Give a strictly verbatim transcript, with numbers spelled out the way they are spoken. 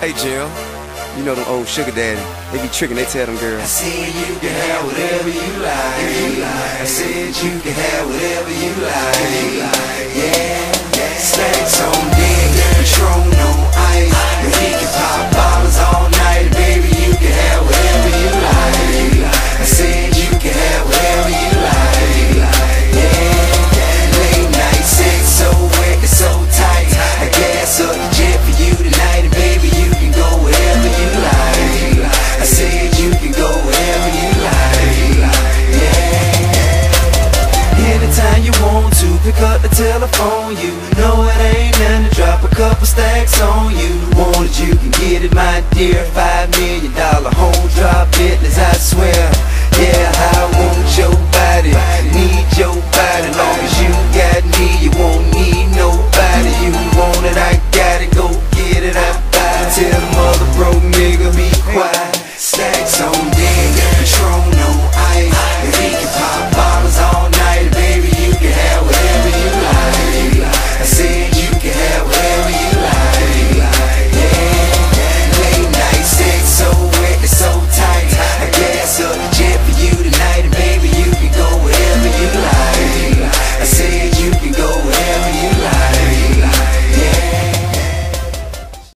Hey Jill, you know them old sugar daddy, they be tricking, they tell them girls, I said you can have whatever you like. I said you can have whatever you like. Yeah, stacks on deck, Patron on ice. And we can pop bottles all night, baby, you can have whatever you like. I said you can have whatever you like. Yeah, late night sex so wet and so tight. I gas up the jet for you tonight, and baby, you can go wherever you like. I said you can go wherever you like. Yeah. Anytime you want to, pick up the telephone. You know it ain't nothing to drop a couple stacks on you. Want it, you can get it, my dear. Five